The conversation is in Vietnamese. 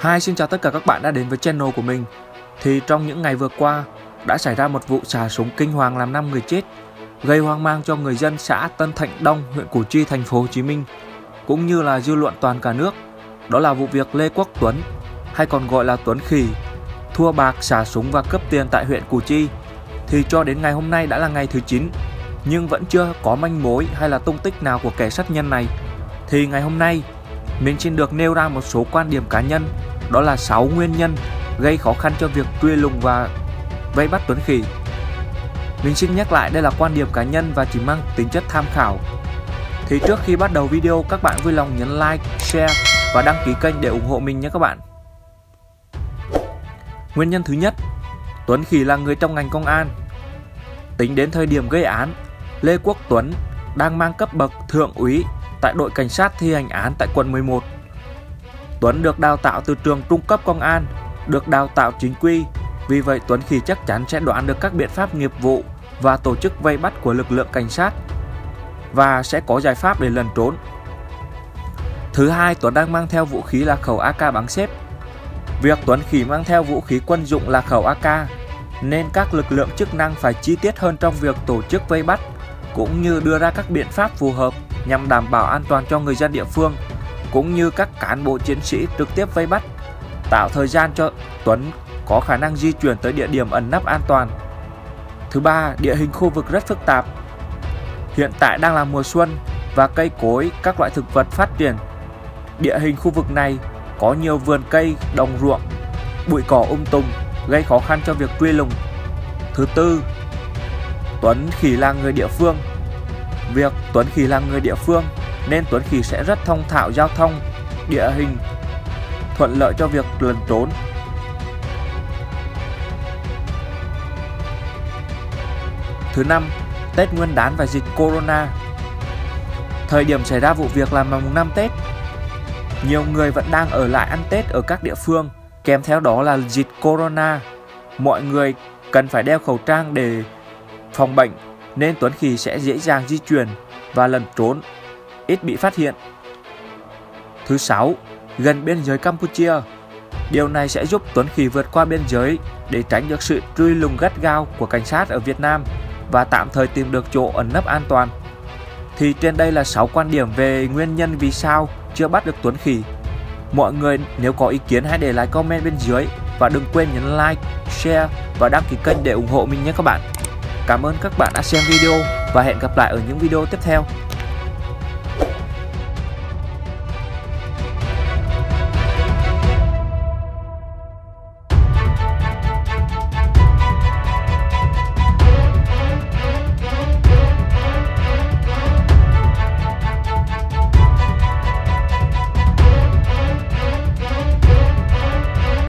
Xin chào tất cả các bạn đã đến với channel của mình. Thì trong những ngày vừa qua đã xảy ra một vụ xả súng kinh hoàng làm 5 người chết, gây hoang mang cho người dân xã Tân Thạnh Đông, huyện Củ Chi, thành phố Hồ Chí Minh, cũng như là dư luận toàn cả nước. Đó là vụ việc Lê Quốc Tuấn, hay còn gọi là Tuấn Khỉ, thua bạc xả súng và cướp tiền tại huyện Củ Chi. Thì cho đến ngày hôm nay đã là ngày thứ 9, nhưng vẫn chưa có manh mối hay là tung tích nào của kẻ sát nhân này. Thì ngày hôm nay mình xin được nêu ra một số quan điểm cá nhân, đó là 6 nguyên nhân gây khó khăn cho việc truy lùng và vây bắt Tuấn Khỉ. Mình xin nhắc lại đây là quan điểm cá nhân và chỉ mang tính chất tham khảo. Thì trước khi bắt đầu video, các bạn vui lòng nhấn like, share và đăng ký kênh để ủng hộ mình nhé các bạn. Nguyên nhân thứ nhất, Tuấn Khỉ là người trong ngành công an. Tính đến thời điểm gây án, Lê Quốc Tuấn đang mang cấp bậc thượng úy tại đội cảnh sát thi hành án tại quận 11. Tuấn được đào tạo từ trường trung cấp công an, được đào tạo chính quy. Vì vậy Tuấn Khỉ chắc chắn sẽ đoán được các biện pháp nghiệp vụ và tổ chức vây bắt của lực lượng cảnh sát và sẽ có giải pháp để lẩn trốn. Thứ hai, Tuấn đang mang theo vũ khí là khẩu AK bắn xếp. Việc Tuấn Khỉ mang theo vũ khí quân dụng là khẩu AK nên các lực lượng chức năng phải chi tiết hơn trong việc tổ chức vây bắt, cũng như đưa ra các biện pháp phù hợp nhằm đảm bảo an toàn cho người dân địa phương, cũng như các cán bộ chiến sĩ trực tiếp vây bắt, tạo thời gian cho Tuấn có khả năng di chuyển tới địa điểm ẩn nấp an toàn. Thứ ba, địa hình khu vực rất phức tạp. Hiện tại đang là mùa xuân và cây cối, các loại thực vật phát triển. Địa hình khu vực này có nhiều vườn cây, đồng ruộng, bụi cỏ tùm, gây khó khăn cho việc truy lùng. Thứ tư, Tuấn Khỉ là người địa phương. Việc Tuấn Khỉ là người địa phương nên Tuấn Khỉ sẽ rất thông thạo giao thông, địa hình, thuận lợi cho việc lẩn trốn. Thứ năm, Tết Nguyên đán và dịch Corona. Thời điểm xảy ra vụ việc là mùng 5 Tết. Nhiều người vẫn đang ở lại ăn Tết ở các địa phương, kèm theo đó là dịch Corona. Mọi người cần phải đeo khẩu trang để phòng bệnh, nên Tuấn Khỉ sẽ dễ dàng di chuyển và lẩn trốn, ít bị phát hiện. Thứ sáu, gần biên giới Campuchia. Điều này sẽ giúp Tuấn Khỉ vượt qua biên giới để tránh được sự truy lùng gắt gao của cảnh sát ở Việt Nam và tạm thời tìm được chỗ ẩn nấp an toàn. Thì trên đây là 6 quan điểm về nguyên nhân vì sao chưa bắt được Tuấn Khỉ. Mọi người nếu có ý kiến hãy để lại comment bên dưới và đừng quên nhấn like, share và đăng ký kênh để ủng hộ mình nhé các bạn. Cảm ơn các bạn đã xem video và hẹn gặp lại ở những video tiếp theo.